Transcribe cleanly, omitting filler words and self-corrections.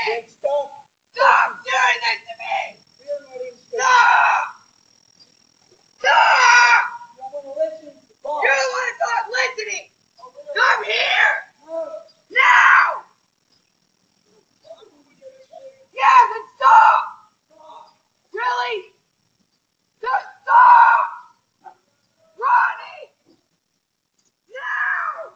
Stop doing this to me! Stop! Stop! You don't want to start listening! Come here! Now! Yeah, then stop! Really? Just stop! Ronnie! Now!